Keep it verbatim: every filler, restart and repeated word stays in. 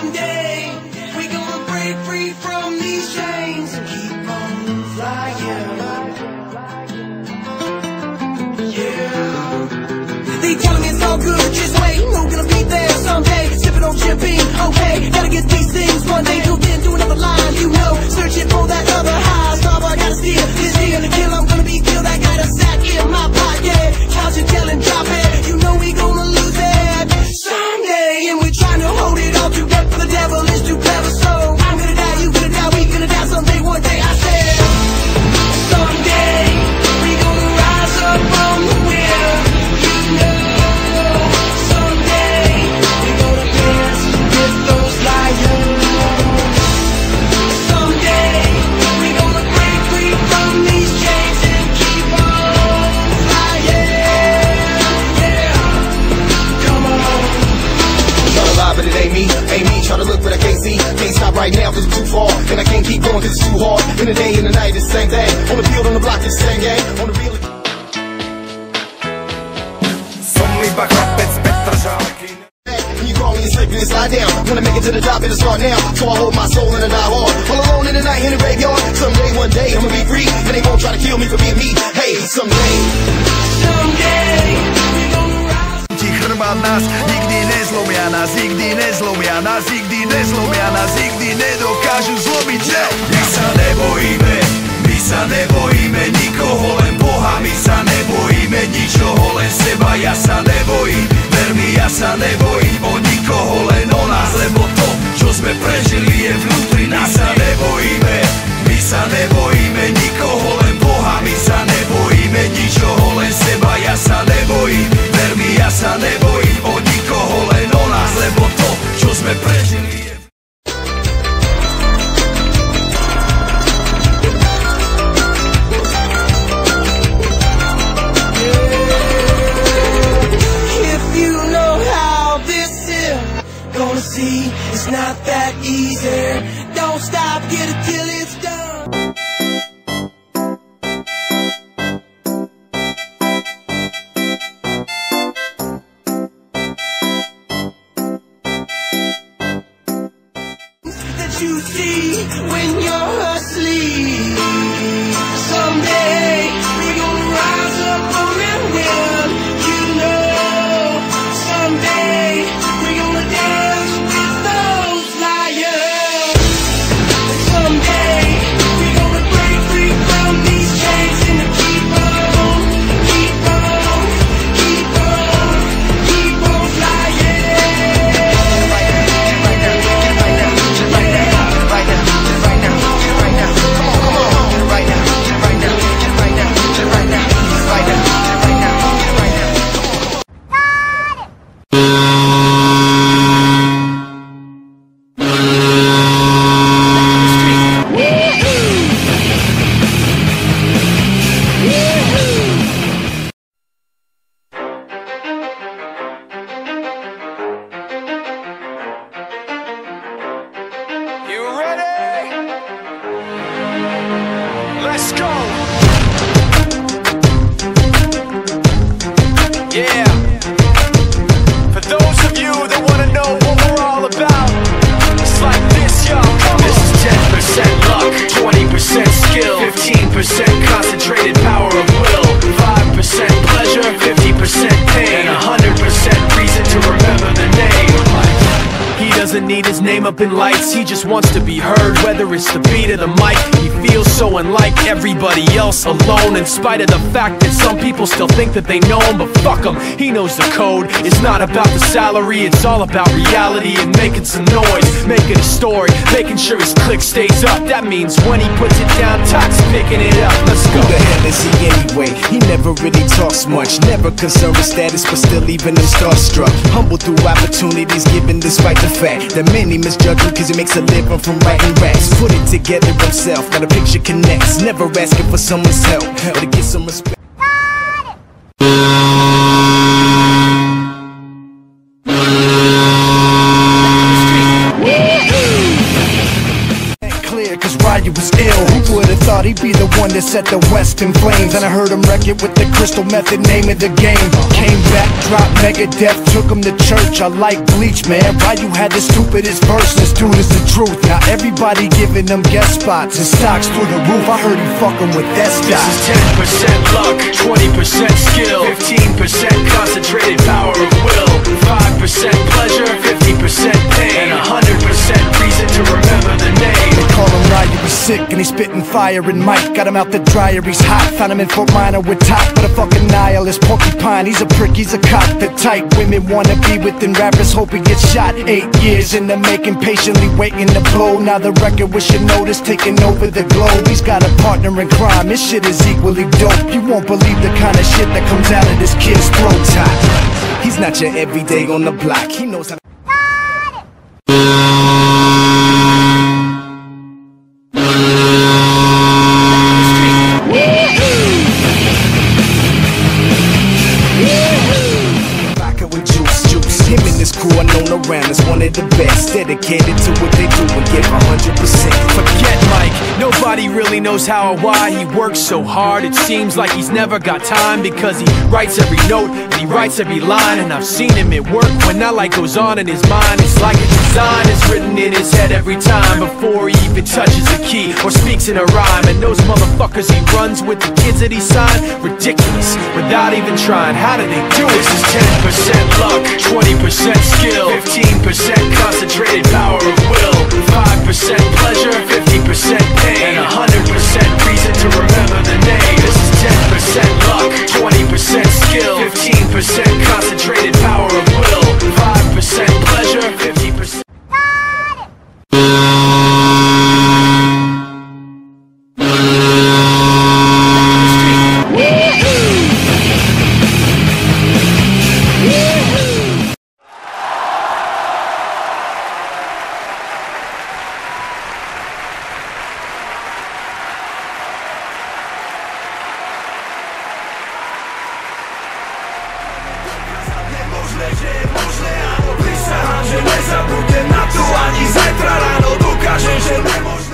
Someday we gonna break free from these chains and keep on flying. Yeah. They telling me it's all good, just wait, we're gonna be there someday. Sipping on champagne, okay, gotta get these things one day. Till then, do another line, you know, searching for that other high. Stop, I gotta steal this deal to kill. I'm gonna be killed. I got a sack in my pocket, count it, tell and drop it. You know we gonna lose it someday, and we're trying to hold it all together. The devil is too clever, so I'm gonna die, you gonna die, we gonna die someday. One day I said, someday we gonna rise up from the wind. You know, someday we gonna dance with those lions. Someday we gonna break free from these chains and keep on flying. Yeah, come on. Tryna lie, but it ain't me, ain't me. Tryna look, but I can't see. Can't stop right now cause it's too far, and I can't keep going cause it's too hard. In the day and the night it's the same thing. On the field, on the block it's the same game. On the real. You call me and slip and slide down. Wanna make it to the top, it'll start now. So I hold my soul in a die hard. All alone in the night in the graveyard. Someday, one day, I'ma be free, and they won't try to kill me for being me. Hey, someday, someday we gonna rise. Chrba nás nikdy nezlomia, nás nikdy nezlomia, nás nikdy nezlomia, nás nikdy nedokážu zlomiť. My sa nebojíme, my sa nebojíme nikoho, len Boha. My sa nebojíme ničoho, len seba. Ja sa nebojím, ver mi, ja sa nebojím o nikoho, len o nás. Lebo to, čo sme prežili, je vnútri nás. Sa nebojíme, my sa nebojíme nikoho, len Boha. My sa nebojíme ničoho, len seba. Ja sa nebojím, ver mi, ja sa nebojím o nikoho, len o nás. Lebo to, čo sme prežili, je gonna see it's not that easy. Don't stop, get it till it's done. That you see when you're asleep. Someday we're gonna rise up on that wind. You know, someday we're gonna dance with those lions. Someday we're gonna break free from these chains and keep on, keep on, keep on, keep on flying. Right now, right now, right now, right now, right now, right now, right now. Come on, come on, right now, right now, right now, right now, right now, right now, right now. You ready? Let's go. Yeah. For those of you that want to know what we're all about, it's like this, yo. This is ten percent luck, twenty percent skill, fifteen percent concentrated power of will, five percent pleasure, fifty percent pain, and one hundred percent reason to remember the name. He doesn't need his name up in lights, he just wants to be heard, whether it's the beat of the mic. He feels so unlike everybody else, alone, in spite of the fact that some people still think that they know him. But fuck him, he knows the code. It's not about the salary, it's all about reality and making some noise, making a story, making sure his click stays up. That means when he puts it down, Tox picking it up. Let's go. Who the hell is he anyway? He never really talks much, never concerned with status, but still leaving him starstruck. Humble through opportunities given despite the fact that many misjudge him cause he makes a living from writing raps. Put it together himself, got a picture connects, never asking for someone's help or to get some respect. Clear cause Ryu was ill, who would've thought he be the one that set the West in flames. And I heard him wreck it with the crystal method, name of the game. Came back, dropped Megadeth, took him to church. I like Bleach, man, why you had the stupidest verse? This dude is the truth. Now everybody giving them guest spots and stocks through the roof. I heard he fucking with that stock. This is ten percent luck, twenty percent skill, fifteen percent concentrated power of will, five percent pleasure, fifty percent pain, and one hundred percent reason to remember the name. They call him Ryan, he's sick and he's spitting fire. And Mike got him out the dryer, he's hot. Found him in Fort Minor with top, but a fucking nihilist porcupine. He's a prick, he's a cock. The type women wanna be within rappers, hope he gets shot. Eight years in the making, patiently waiting to blow. Now the record with your notice taking over the globe. He's got a partner in crime, his shit is equally dope. You won't believe the kind of shit that comes out of this kid's throat. Top. He's not your everyday on the block, he knows how. Him and his crew are known around as one of the best, dedicated to what they do and give one hundred percent. Forget Mike, nobody really knows how or why he works so hard. It seems like he's never got time, because he writes every note and he writes every line. And I've seen him at work when that light goes on in his mind. It's like a design is written in his head every time, before he even touches a key or speaks in a rhyme. And those motherfuckers he runs with, the kids that he signed, ridiculous, without even trying. How do they do it? This is ten percent luck, twenty percent skill, fifteen percent concentrated power of will, five percent pleasure, fifty percent pain, and one hundred percent reason to remember the name. This is ten percent luck, twenty percent skill, fifteen percent concentrated power of will, five percent pleasure, fifty percent. Niemożne, że możne, a opisałem, że nie zabudnę na to ani zajtra rano dokażę, że nie może.